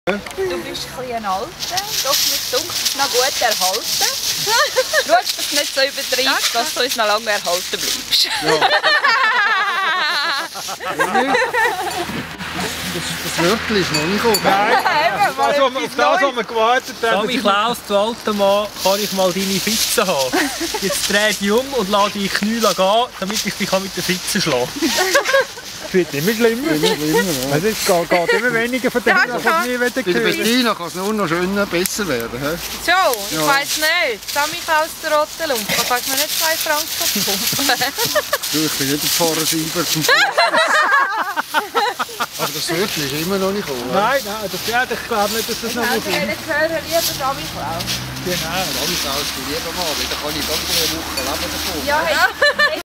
Du bist ein bisschen alter, doch mit dunkel noch gut erhalten. Schaust, dass du nicht so übertreibst, dass du uns noch lange erhalten bleibst. Ja. Das Wörtchen ist noch nicht gekommen. Nein, also, auf das, was wir gewartet haben. Sammy Klaus, du alter Mann, kann ich mal deine Fitze haben? Jetzt dreh dich um und lass die Knie gehen, damit ich dich mit der Fitze schlagen kann. Es wird immer schlimmer. Also es geht immer weniger von dem, was wir nie hören. Bei der Bettina kann es nur noch schöner besser werden. He? So, ich weiss nicht. Sammy Klaus, der rote Lumpen, kannst du mir nicht 2 Franken pumpen? Du, ich bin nicht der Pfarrer-Schieber zum Aber das Wörtchen ist immer noch nicht gekommen. Nein, ich glaube nicht, dass das noch Also, wenn ich höre, lieber Sammy Klaus. Genau. Sammy Klaus, du lieber Mann, da kann ich ganz eine Woche leben davon. Ja,